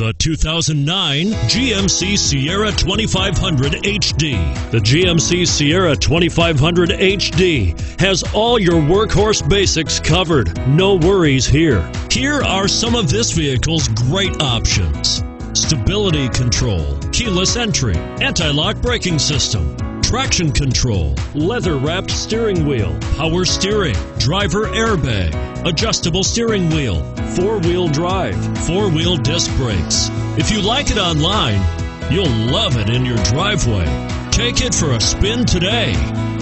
The 2009 GMC Sierra 2500 HD. The GMC Sierra 2500 HD has all your workhorse basics covered. No worries here. Here are some of this vehicle's great options: stability control, keyless entry, anti-lock braking system, traction control, leather-wrapped steering wheel, power steering, driver airbag, adjustable steering wheel, four-wheel drive, four-wheel disc brakes. If you like it online, you'll love it in your driveway. Take it for a spin today.